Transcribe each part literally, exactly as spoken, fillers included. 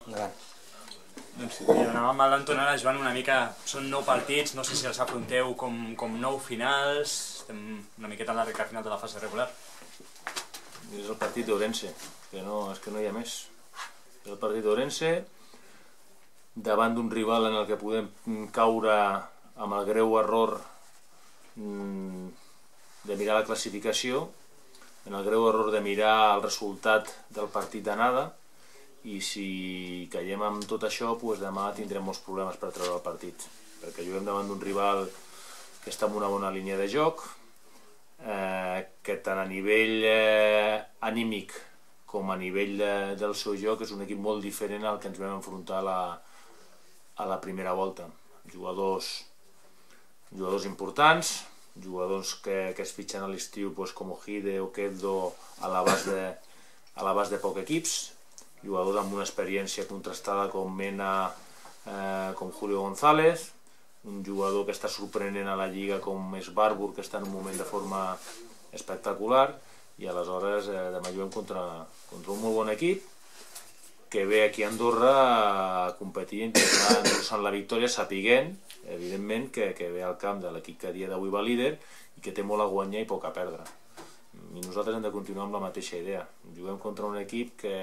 Endavant. Doncs sí, anàvem a l'entonar, Joan, una mica, són nou partits, no sé si els afronteu com, com nou finals, estem una miqueta en la recta final de la fase regular. És el partit d'Ourense, que no, és que no hi ha més. És el partit d'Ourense, davant d'un rival en el que podem caure amb el greu error de mirar la classificació, en el greu error de mirar el resultat del partit d'anada, i si caiem amb tot això, doncs demà tindrem molts problemes per treure el partit, perquè juguem davant d'un rival que està en una bona línia de joc, eh, que tant a nivell eh, anímic com a nivell de, del seu joc és un equip molt diferent al que ens vam enfrontar a la, a la primera volta. Jugadors, jugadors importants, jugadors que, que es fitxen a l'estiu pues, com Ojide o Quevedo a l'abast de, a l'abast de pocs equips, jugadors amb una experiència contrastada com Mena, eh, com Julio González, un jugador que està sorprenent a la Lliga com és Barbour, que està en un moment de forma espectacular, i aleshores eh, demà juguem contra, contra un molt bon equip que ve aquí a Andorra a competir, a intentar endur-se'n la victòria, sapiguent, evidentment, que, que ve al camp de l'equip que a dia d'avui va líder i que té molt a guanyar i poc a perdre. I nosaltres hem de continuar amb la mateixa idea. Juguem contra un equip que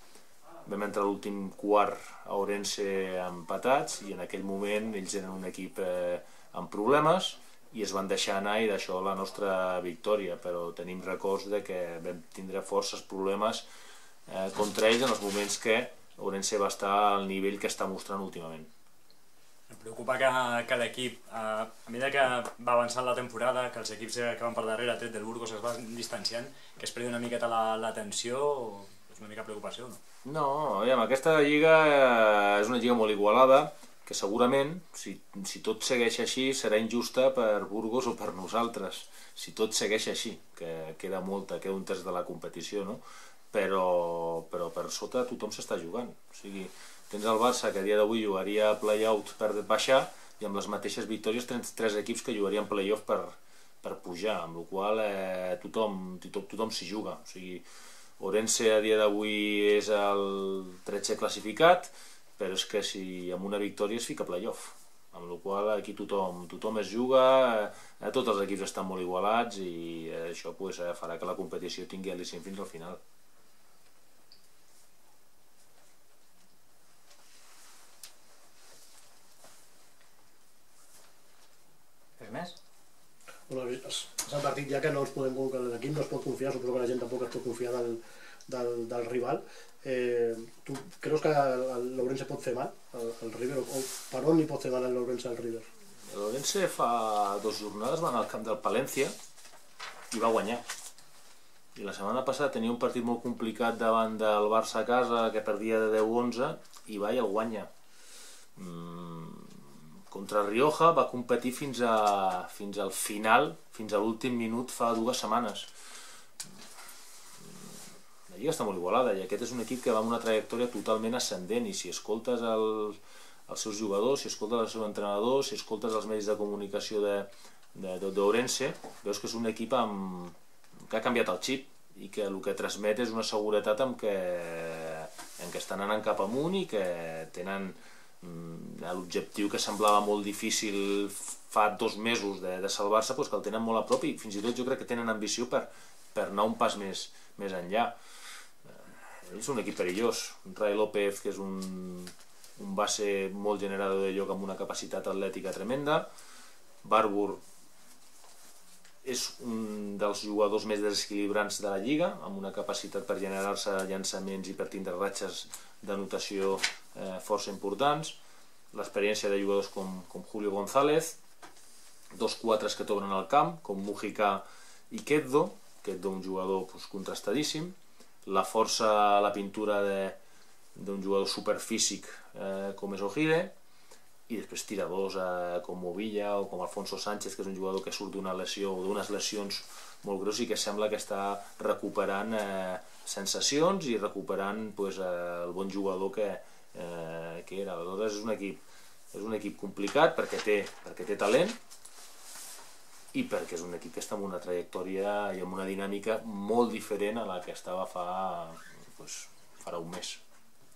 vam entrar a l'últim quart a Ourense empatats i en aquell moment ells eren un equip eh, amb problemes i es van deixar anar i d'això la nostra victòria, però tenim records de que vam tindre forces problemes eh, contra ells en els moments que Ourense va estar al nivell que està mostrant últimament. Em preocupa que, que l'equip, eh, a mesura que va avançant la temporada, que els equips que van per darrere, tret del Burgos, es van distanciant, que es perdi una miqueta la, la tensió, o és una mica preocupació, no? No, aviam, aquesta lliga eh, és una lliga molt igualada, que segurament, si, si tot segueix així, serà injusta per Burgos o per nosaltres. Si tot segueix així, que queda molta, queda un terç de la competició, no? Però, però per sota tothom s'està jugant. O sigui, tens el Barça, que a dia d'avui jugaria play-out per baixar, i amb les mateixes victòries tens tres equips que jugarien play-off per, per pujar, amb la qual cosa eh, tothom, tothom, tothom s'hi juga. O sigui, Ourense a dia d'avui és el tretzè classificat, però és que si amb una victòria es fica play-off, amb la qual cosa aquí tothom, tothom es juga, eh, tots els equips estan molt igualats i eh, això pues, eh, farà que la competició tingui al·licient fins al final. Res més? Bueno, és el partit ja que no ens podem, que l'equip no es pot confiar, suposo que la gent tampoc es pot confiar del, del, del rival. Eh, tu creus que l'Ourense pot fer mal al River, o per on li pot fer mal l'Ourense al River? L'Ourense fa dues jornades va anar al camp del Palència i va guanyar. I la setmana passada tenia un partit molt complicat davant del Barça a casa, que perdia de deu a onze, i va i el guanya. Mm, contra Rioja va competir fins, a, fins al final, fins a l'últim minut fa dues setmanes. La lliga està molt igualada i aquest és un equip que va amb una trajectòria totalment ascendent, i si escoltes el, els seus jugadors, si escoltes el seu entrenador, si escoltes els medis de comunicació d'Ourense, veus que és un equip amb, que ha canviat el xip i que el que transmet és una seguretat en què, en què estan anant cap amunt i que tenen l'objectiu que semblava molt difícil fa dos mesos de, de salvar-se, doncs que el tenen molt a prop i fins i tot jo crec que tenen ambició per, per anar un pas més, més enllà. És un equip perillós. Ray López, que és un, un base molt generador de lloc amb una capacitat atlètica tremenda. Barbour és un dels jugadors més desequilibrants de la lliga, amb una capacitat per generar-se llançaments i per tindre ratxes d'anotació eh, força importants. L'experiència de jugadors com, com Julio González, dos quatres que t'obren al camp, com Mujica i Quevedo, Quevedo un jugador pues, contrastadíssim, la força, la pintura d'un jugador superfísic eh, com és Ojide, i després tiradors eh, com Movilla o com Alfonso Sánchez, que és un jugador que surt d'una lesió o d'unes lesions molt greus i que sembla que està recuperant eh, sensacions i recuperant pues, eh, el bon jugador que, eh, que era. Aleshores és un equip, és un equip complicat perquè té, perquè té talent i perquè és un equip que està en una trajectòria i amb una dinàmica molt diferent a la que estava fa, pues, farà un mes.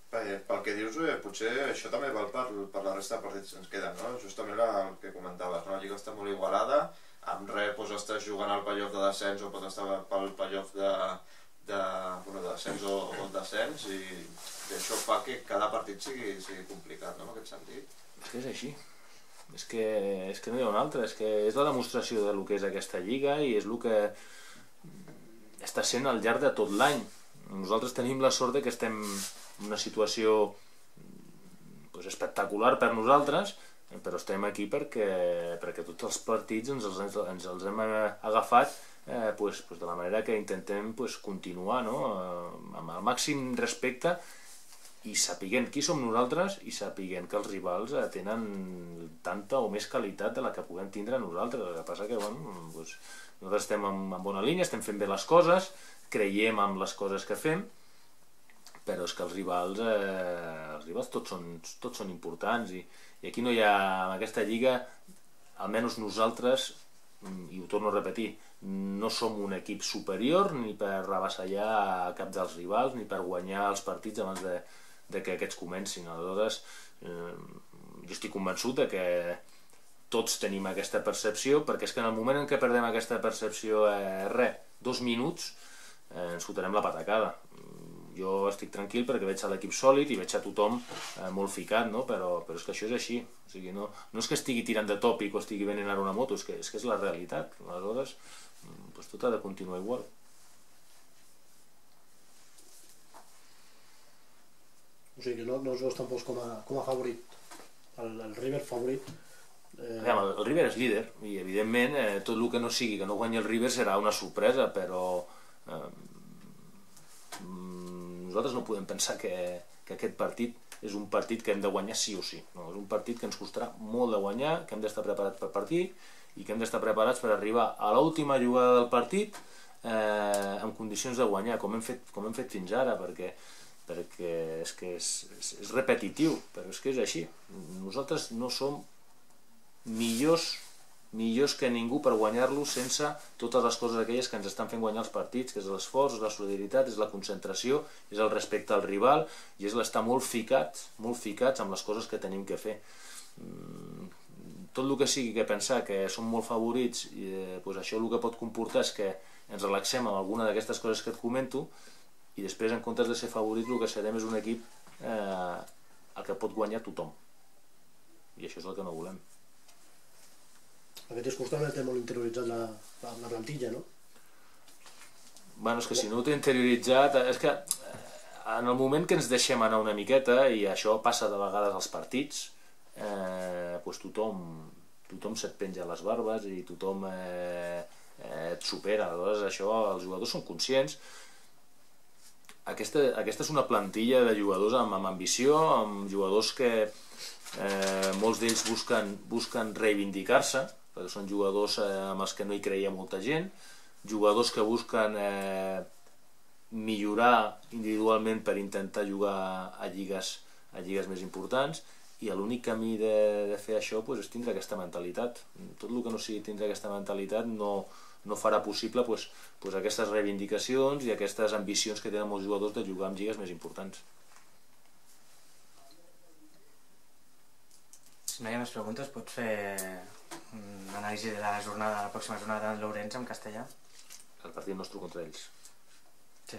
Bé, pel que dius, eh, potser això també val per, per la resta de partits que ens queden, no? Justament el que comentaves, no? La Lliga està molt igualada, amb res doncs, estàs jugant al playoff de descens o pots estar pel playoff de, de, bueno, de descens o, o descens i, i això fa que cada partit sigui, sigui complicat, no? En aquest sentit. És que és així. És que, és que no hi ha un altre, és que és la demostració del que és aquesta Lliga i és el que està sent al llarg de tot l'any. Nosaltres tenim la sort de que estem en una situació pues, espectacular per nosaltres, però estem aquí perquè, perquè tots els partits ens els, ens els hem agafat eh, pues, pues de la manera que intentem pues, continuar, no? Amb el màxim respecte i sapiguent qui som nosaltres i sapiguent que els rivals eh, tenen tanta o més qualitat de la que puguem tindre nosaltres. El que passa que bueno, pues, nosaltres estem en, en bona línia, estem fent bé les coses, creiem en les coses que fem, però és que els rivals, eh, els rivals tots, són, tots són importants i, i aquí no hi ha, en aquesta lliga, almenys nosaltres, i ho torno a repetir, no som un equip superior ni per rebassallar a cap dels rivals ni per guanyar els partits abans de, de que aquests comencin. Aleshores, eh, jo estic convençut de que tots tenim aquesta percepció, perquè és que en el moment en què perdem aquesta percepció, eh, res, dos minuts, eh, ens fotrem la patacada. Jo estic tranquil perquè veig a l'equip sòlid i veig a tothom eh, molt ficat, no? però, però és que això és així. O sigui, no, no és que estigui tirant de tòpic o estigui venint ara una moto, és que és, que és la realitat. Aleshores, doncs tot ha de continuar igual. O sigui que no, no us veus tampoc com a, com a favorit, el, el River favorit. Eh... El, el River és líder i evidentment eh, tot el que no sigui que no guanyi el River serà una sorpresa, però eh, nosaltres no podem pensar que, que aquest partit és un partit que hem de guanyar sí o sí. No, és un partit que ens costarà molt de guanyar, que hem d'estar preparats per partir i que hem d'estar preparats per arribar a l'última jugada del partit eh, en condicions de guanyar, com hem fet, com hem fet fins ara, perquè, perquè és que és, és, és repetitiu, però és que és així. Nosaltres no som millors millors que ningú per guanyar-lo sense totes les coses aquelles que ens estan fent guanyar els partits, que és l'esforç, és la solidaritat, és la concentració, és el respecte al rival i és l'estar molt ficats, molt ficats amb les coses que tenim que fer. Tot el que sigui que pensar que som molt favorits, eh, doncs això el que pot comportar és que ens relaxem amb alguna d'aquestes coses que et comento i després en comptes de ser favorits el que serem és un equip eh, el que pot guanyar tothom. I això és el que no volem. Aquest discurs també té molt interioritzat la, la, la plantilla, no? Bueno, és que si no ho té interioritzat, és que en el moment que ens deixem anar una miqueta, i això passa de vegades als partits, eh, doncs tothom, tothom se't penja les barbes i tothom eh, eh, et supera. Aleshores, això els jugadors són conscients. Aquesta, aquesta és una plantilla de jugadors amb, amb ambició, amb jugadors que eh, molts d'ells busquen, busquen reivindicar-se, perquè són jugadors eh, amb els que no hi creia molta gent, jugadors que busquen eh, millorar individualment per intentar jugar a lligues, a lligues més importants, i l'únic camí de, de fer això pues, és tindre aquesta mentalitat. Tot el que no sigui tindre aquesta mentalitat no, no farà possible pues, pues, aquestes reivindicacions i aquestes ambicions que tenen molts jugadors de jugar en lligues més importants. Si no hi ha més preguntes, pots fer un anàlisi de la jornada, la pròxima jornada del Lourenço en castellà? El partit nostre contra ells. Sí.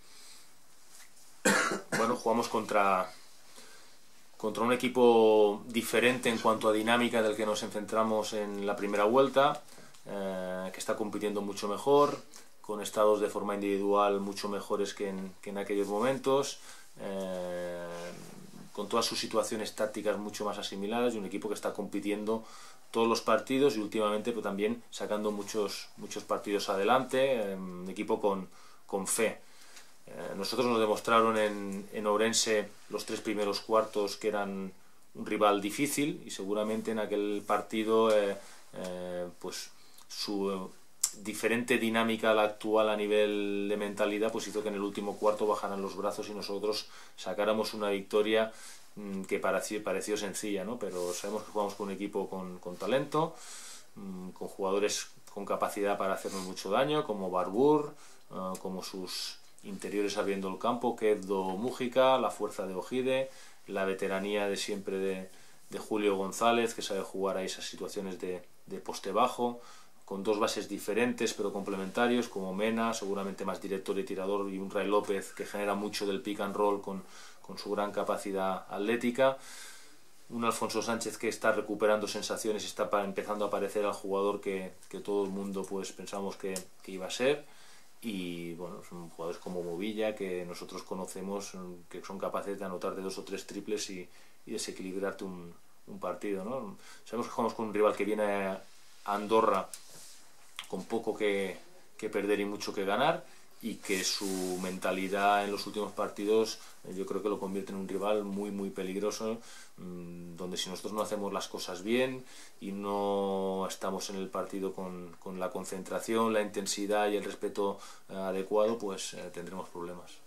Bueno, jugamos contra, contra un equipo diferente en cuanto a dinámica del que nos enfrentamos en la primera vuelta, eh, que está compitiendo mucho mejor, con estados de forma individual mucho mejores que en, que en aquellos momentos, eh, con todas sus situaciones tácticas mucho más asimiladas, y un equipo que está compitiendo todos los partidos y últimamente pues, también sacando muchos, muchos partidos adelante, eh, un equipo con, con fe. Eh, nosotros nos demostraron en, en Ourense los tres primeros cuartos que eran un rival difícil, y seguramente en aquel partido eh, eh, pues su diferente dinámica a la actual a nivel de mentalidad pues hizo que en el último cuarto bajaran los brazos y nosotros sacáramos una victoria mmm, que pareció, pareció sencilla, ¿no? Pero sabemos que jugamos con un equipo con, con talento, mmm, con jugadores con capacidad para hacernos mucho daño, como Barbour, uh, como sus interiores abriendo el campo, Quevedo, Mújica, la fuerza de Ojide, la veteranía de siempre de, de Julio González, que sabe jugar a esas situaciones de, de poste bajo, con dos bases diferentes pero complementarios, como Mena, seguramente más director y tirador, y un Ray López que genera mucho del pick and roll con, con su gran capacidad atlética. Un Alfonso Sánchez que está recuperando sensaciones y está empezando a parecer al jugador que, que todo el mundo pues pensamos que, que iba a ser. Y bueno, son jugadores como Movilla que nosotros conocemos, que son capaces de anotar de dos o tres triples y, y desequilibrarte un, un partido, ¿no? Sabemos que jugamos con un rival que viene a Andorra con poco que, que perder y mucho que ganar, y que su mentalidad en los últimos partidos yo creo que lo convierte en un rival muy muy peligroso, donde si nosotros no hacemos las cosas bien y no estamos en el partido con, con la concentración, la intensidad y el respeto adecuado, pues eh, tendremos problemas.